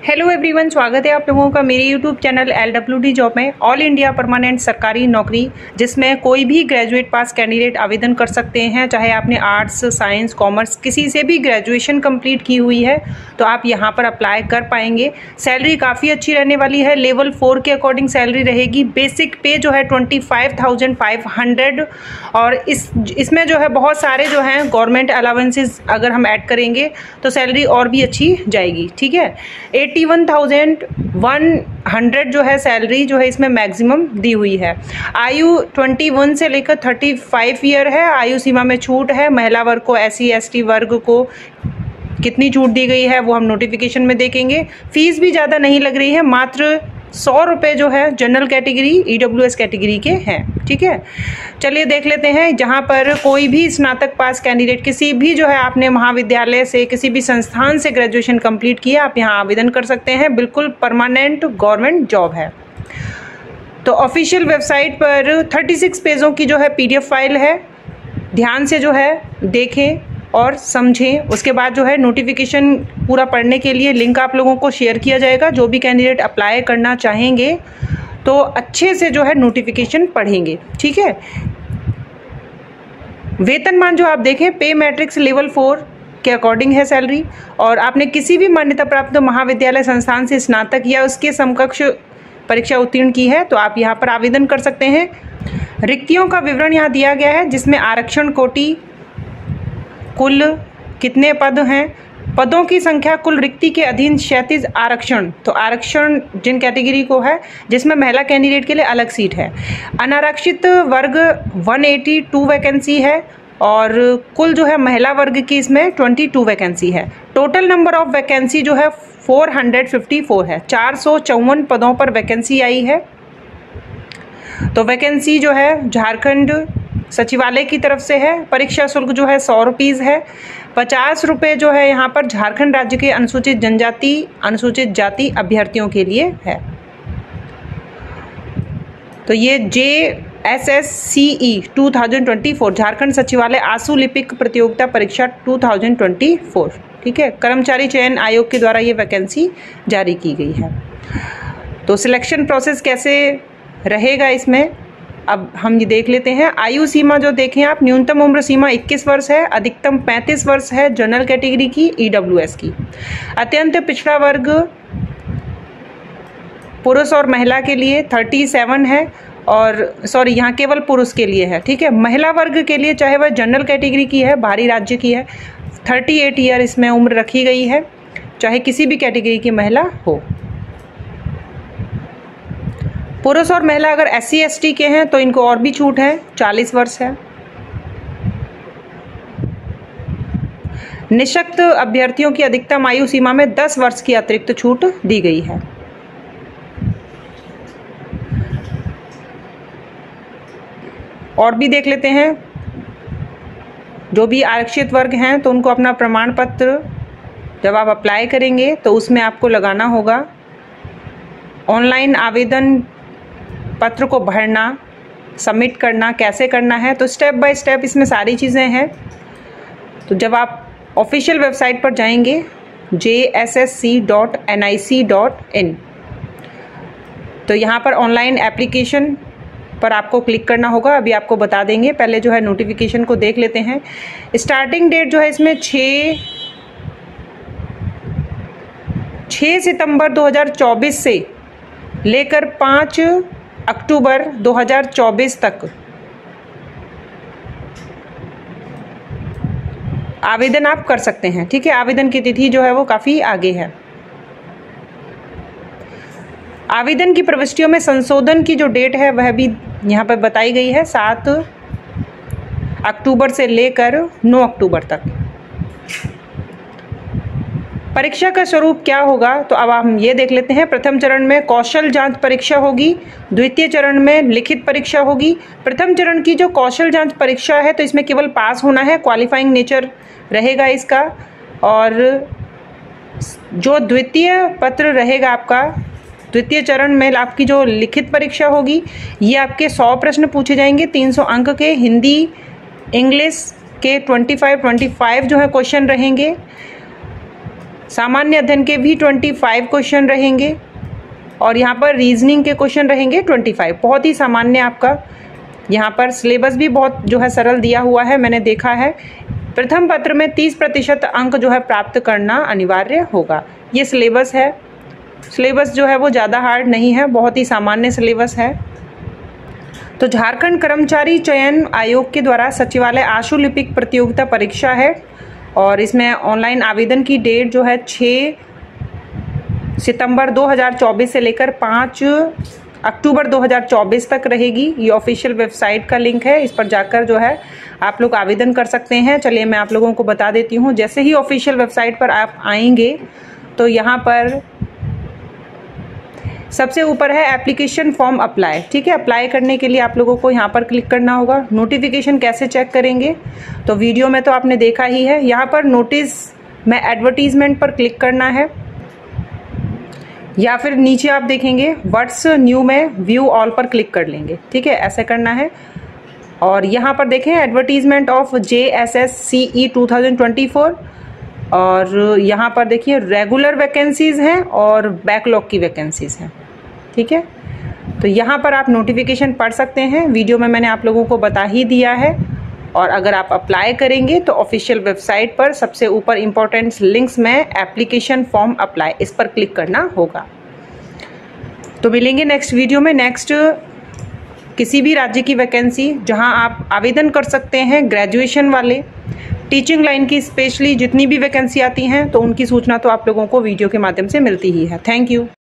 Hello everyone, स्वागत है आप लोगों का मेरे यूट्यूब चैनल LWD जॉब में। ऑल इंडिया परमानेंट सरकारी नौकरी जिसमें कोई भी ग्रेजुएट पास कैंडिडेट आवेदन कर सकते हैं। चाहे आपने आर्ट्स, साइंस, कॉमर्स किसी से भी ग्रेजुएशन कंप्लीट की हुई है तो आप यहां पर अप्लाई कर पाएंगे। सैलरी काफ़ी अच्छी रहने वाली है। लेवल 4 के अकॉर्डिंग सैलरी रहेगी। बेसिक पे जो है 25,500 और इसमें जो है बहुत सारे जो हैं गवर्नमेंट अलाउंसेस अगर हम ऐड करेंगे तो सैलरी और भी अच्छी जाएगी। ठीक है, 81,100 जो है सैलरी जो है इसमें मैक्सिमम दी हुई है। आयु 21 से लेकर 35 ईयर है। आयु सीमा में छूट है। महिला वर्ग को, SC ST वर्ग को कितनी छूट दी गई है वो हम नोटिफिकेशन में देखेंगे। फीस भी ज़्यादा नहीं लग रही है, मात्र 100 रुपये जो है जनरल कैटेगरी EWS कैटेगरी के हैं। ठीक है, चलिए देख लेते हैं। जहां पर कोई भी स्नातक पास कैंडिडेट किसी भी जो है आपने महाविद्यालय से, किसी भी संस्थान से ग्रेजुएशन कंप्लीट किया, आप यहां आवेदन कर सकते हैं। बिल्कुल परमानेंट गवर्नमेंट जॉब है। तो ऑफिशियल वेबसाइट पर 36 पेजों की जो है PDF फाइल है। ध्यान से जो है देखें और समझें। उसके बाद जो है नोटिफिकेशन पूरा पढ़ने के लिए लिंक आप लोगों को शेयर किया जाएगा। जो भी कैंडिडेट अप्लाई करना चाहेंगे तो अच्छे से जो है नोटिफिकेशन पढ़ेंगे। ठीक है, वेतनमान जो आप देखें पे मैट्रिक्स लेवल 4 के अकॉर्डिंग है सैलरी। और आपने किसी भी मान्यता प्राप्त महाविद्यालय संस्थान से स्नातक या उसके समकक्ष परीक्षा उत्तीर्ण की है तो आप यहाँ पर आवेदन कर सकते हैं। रिक्तियों का विवरण यहाँ दिया गया है, जिसमें आरक्षण कोटि, कुल कितने पद हैं, पदों की संख्या, कुल रिक्ति के अधीन क्षैतिज आरक्षण। तो आरक्षण जिन कैटेगरी को है जिसमें महिला कैंडिडेट के लिए अलग सीट है। अनारक्षित वर्ग 182 वैकेंसी है और कुल जो है महिला वर्ग की इसमें 22 वैकेंसी है। टोटल नंबर ऑफ वैकेंसी जो है 454 है। 454 पदों पर वैकेंसी आई है। तो वैकेंसी जो है झारखंड सचिवालय की तरफ से है। परीक्षा शुल्क जो है 100 रुपीज़ है। 50 रुपये जो है यहाँ पर झारखंड राज्य के अनुसूचित जनजाति, अनुसूचित जाति अभ्यर्थियों के लिए है। तो ये JSSCE 2024 झारखंड सचिवालय आशु लिपिक प्रतियोगिता परीक्षा 2024। ठीक है, कर्मचारी चयन आयोग के द्वारा ये वैकेंसी जारी की गई है। तो सिलेक्शन प्रोसेस कैसे रहेगा इसमें अब हम ये देख लेते हैं। आयु सीमा जो देखें आप, न्यूनतम उम्र सीमा 21 वर्ष है, अधिकतम 35 वर्ष है जनरल कैटेगरी की, EWS की। अत्यंत पिछड़ा वर्ग पुरुष और महिला के लिए 37 है और सॉरी यहाँ केवल पुरुष के लिए है। ठीक है, महिला वर्ग के लिए चाहे वह जनरल कैटेगरी की है, बाहरी राज्य की है, 38 ईयर इसमें उम्र रखी गई है, चाहे किसी भी कैटेगरी की महिला हो। पुरुष और महिला अगर SC ST के हैं तो इनको और भी छूट है, 40 वर्ष है। निःशक्त अभ्यर्थियों की अधिकतम आयु सीमा में 10 वर्ष की अतिरिक्त छूट दी गई है। और भी देख लेते हैं। जो भी आरक्षित वर्ग हैं तो उनको अपना प्रमाण पत्र जब आप अप्लाई करेंगे तो उसमें आपको लगाना होगा। ऑनलाइन आवेदन पत्र को भरना, सबमिट करना कैसे करना है तो स्टेप बाय स्टेप इसमें सारी चीज़ें हैं। तो जब आप ऑफिशियल वेबसाइट पर जाएंगे jssc.nic.in तो यहाँ पर ऑनलाइन एप्लीकेशन पर आपको क्लिक करना होगा। अभी आपको बता देंगे, पहले जो है नोटिफिकेशन को देख लेते हैं। स्टार्टिंग डेट जो है इसमें 6 सितंबर 2024 से लेकर 5 अक्टूबर 2024 तक आवेदन आप कर सकते हैं। ठीक है, आवेदन की तिथि जो है वो काफ़ी आगे है। आवेदन की प्रविष्टियों में संशोधन की जो डेट है वह भी यहाँ पर बताई गई है, 7 अक्टूबर से लेकर 9 अक्टूबर तक। परीक्षा का स्वरूप क्या होगा तो अब हम ये देख लेते हैं। प्रथम चरण में कौशल जांच परीक्षा होगी। द्वितीय चरण में लिखित परीक्षा होगी। प्रथम चरण की जो कौशल जांच परीक्षा है तो इसमें केवल पास होना है, क्वालिफाइंग नेचर रहेगा इसका। और जो द्वितीय पत्र रहेगा आपका, द्वितीय चरण में आपकी जो लिखित परीक्षा होगी ये आपके 100 प्रश्न पूछे जाएंगे, 300 अंक के। हिंदी इंग्लिश के 25 जो है क्वेश्चन रहेंगे। सामान्य अध्ययन के भी 25 क्वेश्चन रहेंगे और यहाँ पर रीजनिंग के क्वेश्चन रहेंगे 25। बहुत ही सामान्य आपका यहाँ पर सिलेबस भी बहुत जो है सरल दिया हुआ है, मैंने देखा है। प्रथम पत्र में 30% अंक जो है प्राप्त करना अनिवार्य होगा। ये सिलेबस है। सिलेबस जो है वो ज़्यादा हार्ड नहीं है, बहुत ही सामान्य सिलेबस है। तो झारखंड कर्मचारी चयन आयोग के द्वारा सचिवालय आशुलिपिक प्रतियोगिता परीक्षा है और इसमें ऑनलाइन आवेदन की डेट जो है 6 सितंबर 2024 से लेकर 5 अक्टूबर 2024 तक रहेगी। ये ऑफिशियल वेबसाइट का लिंक है, इस पर जाकर जो है आप लोग आवेदन कर सकते हैं। चलिए मैं आप लोगों को बता देती हूँ। जैसे ही ऑफिशियल वेबसाइट पर आप आएंगे तो यहाँ पर सबसे ऊपर है एप्लीकेशन फॉर्म अप्लाई। ठीक है, अप्लाई करने के लिए आप लोगों को यहाँ पर क्लिक करना होगा। नोटिफिकेशन कैसे चेक करेंगे, तो वीडियो में तो आपने देखा ही है। यहाँ पर नोटिस में एडवर्टीजमेंट पर क्लिक करना है या फिर नीचे आप देखेंगे व्हाट्स न्यू में व्यू ऑल पर क्लिक कर लेंगे। ठीक है, ऐसे करना है। और यहाँ पर देखें एडवर्टीजमेंट ऑफ JSSCE 2024 और यहाँ पर देखिए रेगुलर वैकेंसीज हैं और बैकलॉग की वैकेंसीज हैं। ठीक है, तो यहाँ पर आप नोटिफिकेशन पढ़ सकते हैं। वीडियो में मैंने आप लोगों को बता ही दिया है। और अगर आप अप्लाई करेंगे तो ऑफिशियल वेबसाइट पर सबसे ऊपर इंपॉर्टेंट लिंक्स में एप्लीकेशन फॉर्म अप्लाई, इस पर क्लिक करना होगा। तो मिलेंगे नेक्स्ट वीडियो में। नेक्स्ट किसी भी राज्य की वैकेंसी जहां आप आवेदन कर सकते हैं, ग्रेजुएशन वाले, टीचिंग लाइन की स्पेशली जितनी भी वैकेंसी आती हैं तो उनकी सूचना तो आप लोगों को वीडियो के माध्यम से मिलती ही है। Thank you.